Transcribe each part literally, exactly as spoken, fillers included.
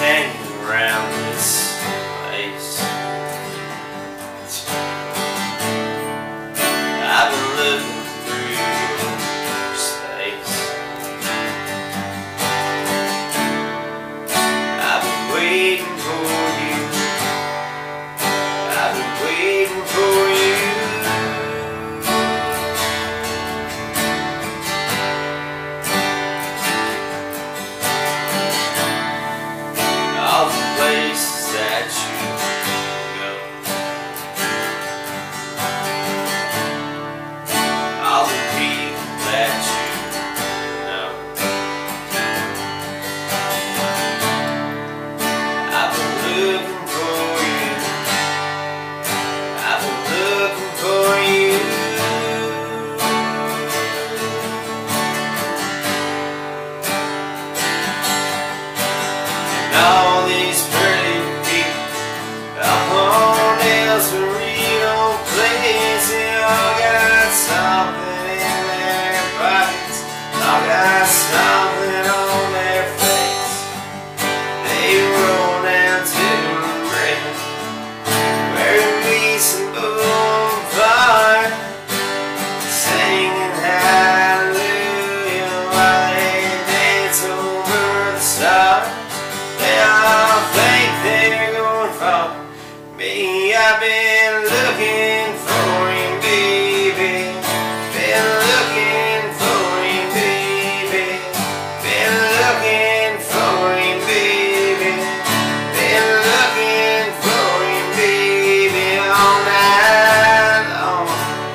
hanging around this place. I've been looking through your space. I've been waiting for you. I've been waiting for you. All the places that you go, all the people that you know. I've been looking for you. I've been looking for you. And all these pretty people up on El Cerrito place, they all got something in their pockets, all got something on their face. They roll down to the river where it meets the boulevard, singing hallelujah while they dance over the stars. They all think they're going for me. I've been looking for you, baby. Been looking for you, baby. Been looking for you, baby. Been looking for you, baby. All night long.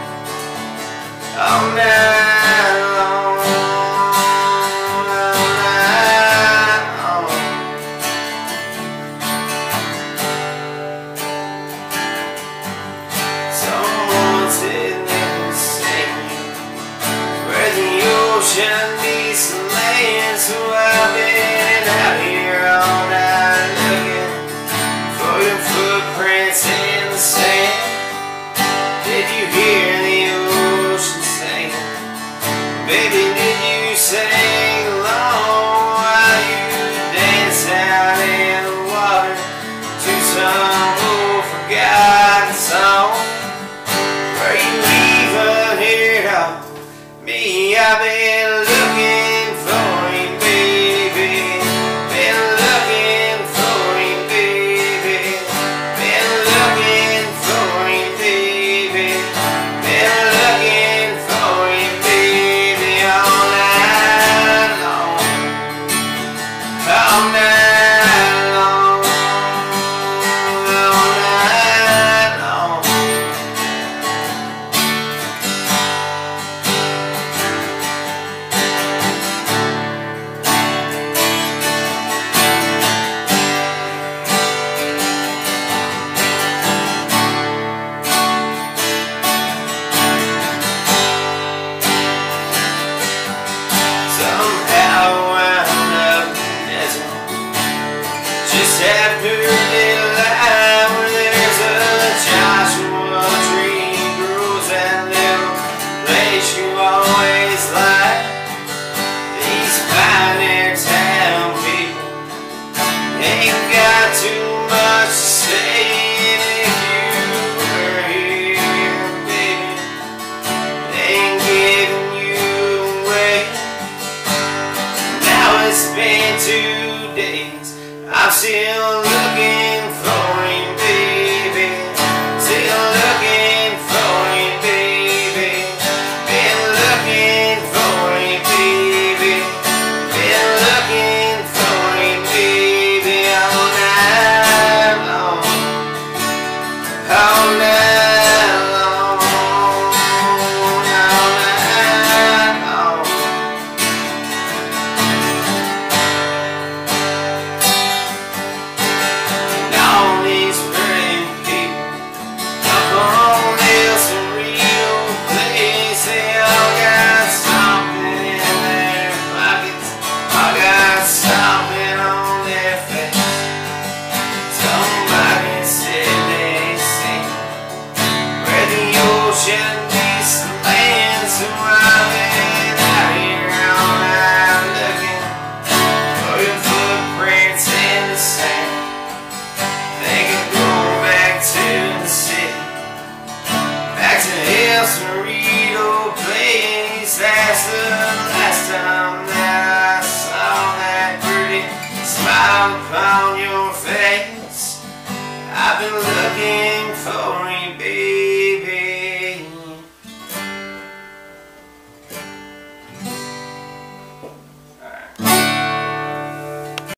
All night long. All night long. Someone said never seen you where the ocean meets the land. So I've been out here all night looking for your footprints in the sand. Did you hear the ocean singing? Baby, did you sing along while you dance out in the water to some old forgotten song? Were you even here at me? I've been looking for you, baby. Been looking for you, baby. Been looking for you, baby. Been looking for you, baby. All night long. All night long. All night long. Somehow I wound up in the desert just after daylight, where there's a Joshua tree grows that little place you always like. These pioneer town people ain't got too much to say. And if you were here, baby, they ain't giving you away. Now it's been two days, I'm still looking for you, baby. Still looking for you, baby. Been looking for you, baby. Been looking for you, baby. All night long. All night long. All night long. for